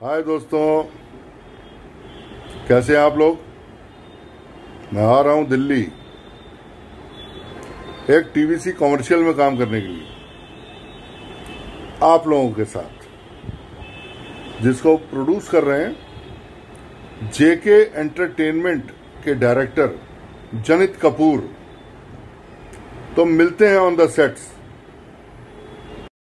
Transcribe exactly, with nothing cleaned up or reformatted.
हाय दोस्तों, कैसे हैं आप लोग। मैं आ रहा हूं दिल्ली एक टीवीसी कॉमर्शियल में काम करने के लिए आप लोगों के साथ, जिसको प्रोड्यूस कर रहे हैं जेके एंटरटेनमेंट के डायरेक्टर जनितकापोर। तो मिलते हैं ऑन द सेट्स।